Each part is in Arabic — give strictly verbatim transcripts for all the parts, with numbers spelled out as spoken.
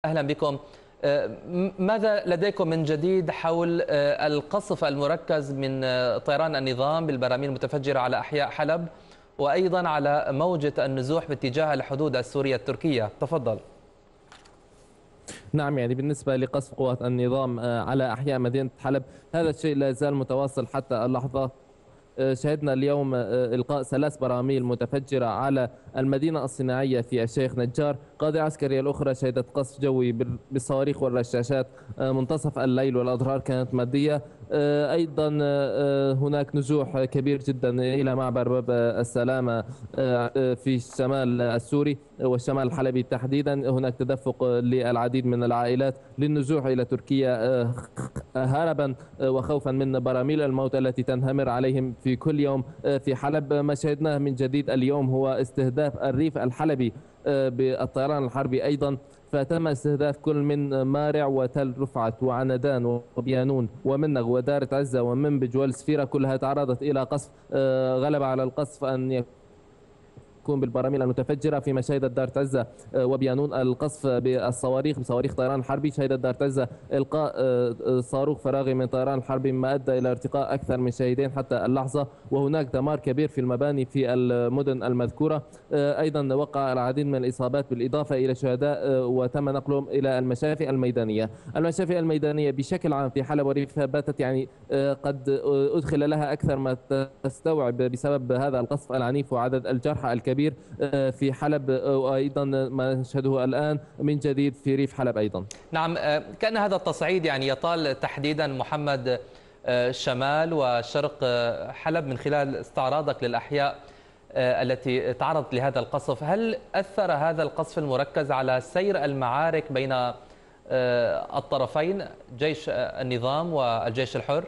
أهلا بكم. ماذا لديكم من جديد حول القصف المركز من طيران النظام بالبراميل المتفجرة على أحياء حلب وأيضا على موجة النزوح باتجاه الحدود السورية التركية؟ تفضل. نعم، يعني بالنسبة لقصف قوات النظام على أحياء مدينة حلب، هذا الشيء لا يزال متواصل حتى اللحظة. شهدنا اليوم إلقاء ثلاث براميل متفجرة على المدينة الصناعية في الشيخ نجار. القاضية العسكرية الأخرى شهدت قصف جوي بالصواريخ والرشاشات منتصف الليل، والأضرار كانت مادية. أيضا هناك نزوح كبير جدا إلى معبر باب السلامة في الشمال السوري والشمال الحلبي تحديدا. هناك تدفق للعديد من العائلات للنزوح إلى تركيا هربا وخوفا من براميل الموت التي تنهمر عليهم في كل يوم في حلب. ما شهدناه من جديد اليوم هو استهداف الريف الحلبي بالطيران الحربي أيضا، فتم استهداف كل من مارع وتل رفعت وعندان وبيانون ومنغ ودارة عزة ومنبج والسفيرة، كلها تعرضت إلى قصف. غلب على القصف أن يكون يكون بالبراميل المتفجرة. فيما شهدت دار عزة وبيانون القصف بالصواريخ بصواريخ طيران حربي. شهدت دار عزة إلقاء صاروخ فراغي من طيران الحربي مما أدى إلى ارتقاء أكثر من شهيدين حتى اللحظة، وهناك دمار كبير في المباني في المدن المذكورة. أيضا وقع العديد من الإصابات بالإضافة إلى شهداء وتم نقلهم إلى المشافي الميدانية. المشافي الميدانية بشكل عام في حلب وريفها باتت يعني قد أدخل لها أكثر ما تستوعب بسبب هذا القصف العنيف وعدد الجرحى الكبير كبير في حلب، وأيضا ما نشهده الآن من جديد في ريف حلب أيضا. نعم، كان هذا التصعيد يعني يطال تحديدا محمد شمال وشرق حلب من خلال استعراضك للأحياء التي تعرضت لهذا القصف. هل أثر هذا القصف المركز على سير المعارك بين الطرفين جيش النظام والجيش الحر؟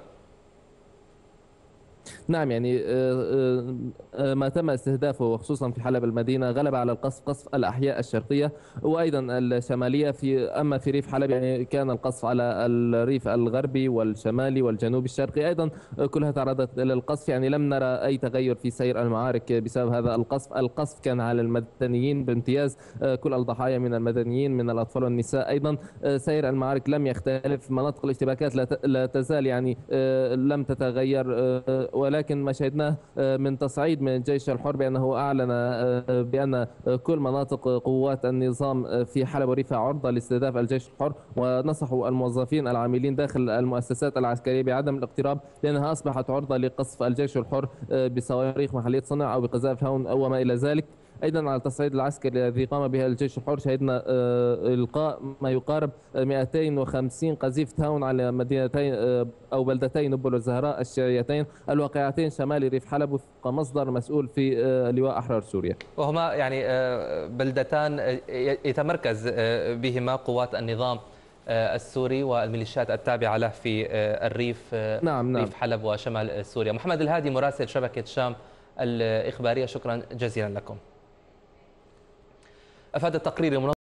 نعم، يعني ما تم استهدافه وخصوصا في حلب المدينة غلب على القصف قصف الأحياء الشرقية وأيضا الشمالية. في أما في ريف حلب يعني كان القصف على الريف الغربي والشمالي والجنوبي الشرقي أيضا، كلها تعرضت للقصف. يعني لم نرى أي تغير في سير المعارك بسبب هذا القصف. القصف كان على المدنيين بامتياز، كل الضحايا من المدنيين من الأطفال والنساء. أيضا سير المعارك لم يختلف، مناطق الاشتباكات لا تزال يعني لم تتغير، ولكن ما شهدناه من تصعيد من الجيش الحر بأنه أعلن بأن كل مناطق قوات النظام في حلب وريفها عرضة لاستهداف الجيش الحر، ونصحوا الموظفين العاملين داخل المؤسسات العسكرية بعدم الاقتراب لأنها أصبحت عرضة لقصف الجيش الحر بصواريخ محلية صنع أو بقذائف هون أو ما إلى ذلك. ايضا على التصعيد العسكري الذي قام به الجيش الحر شهدنا القاء ما يقارب مئتين وخمسين قذيفة هاون على مدينتين او بلدتين نبل والزهراء الشيعيتين الواقعتين شمال ريف حلب وفق مصدر مسؤول في لواء احرار سوريا، وهما يعني بلدتان يتمركز بهما قوات النظام السوري والميليشيات التابعة له في الريف. نعم نعم. ريف حلب وشمال سوريا. محمد الهادي مراسل شبكة شام الإخبارية، شكرا جزيلا لكم. أفاد التقرير